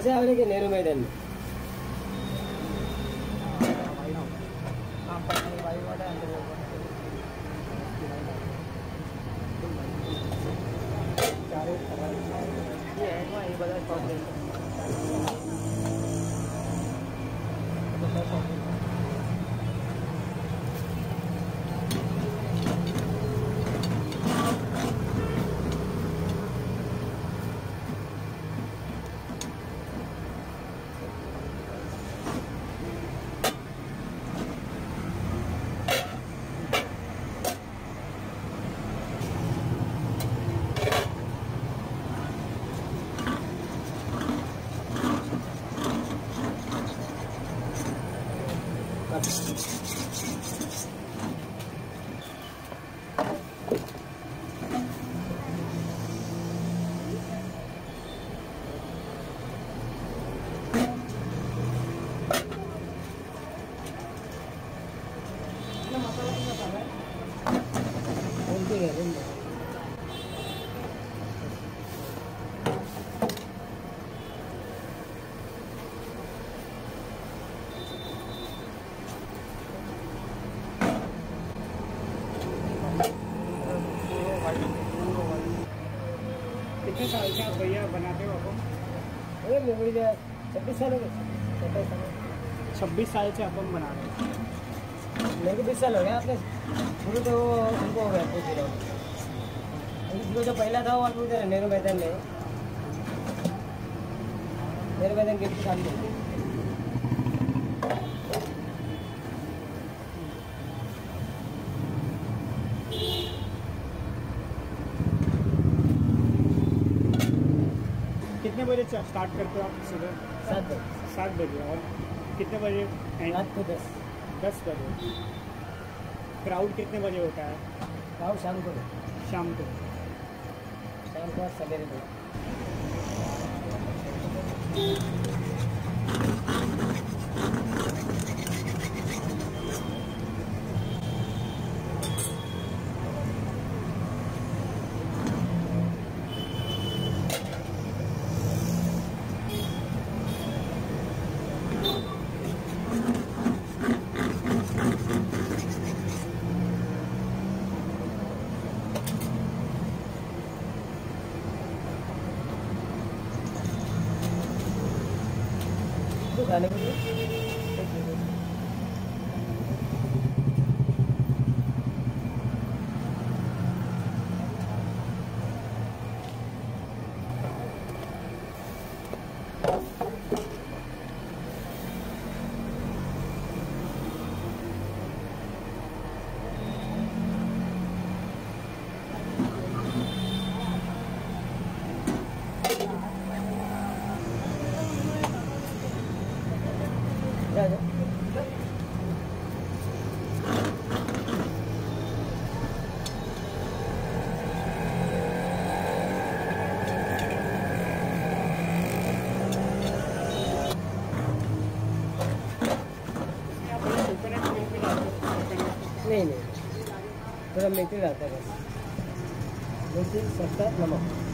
से आने के नेहरू मैदान में। कितने साल से आप भैया बनाते हो अपन? 26 साल हो गए। 26 साल से अपन बना रहे हैं। मेरे को 20 साल हो गया। आपने शुरू तो उनको हो गया पूछ रहा हूँ। जो पहला था वो उधर नेहरू मैदान में, नेहरू मैदान गेट के सामने। कितने बजे स्टार्ट करते हो आप सुबह? 7 बजे। और कितने बजे? रात को 10 बजे। क्राउड कितने बजे होता है? क्राउड शाम को सवेरे को। खाने को नहीं, थोड़ा मेथी डालता है बस। मेथी, सत्ता, नमक।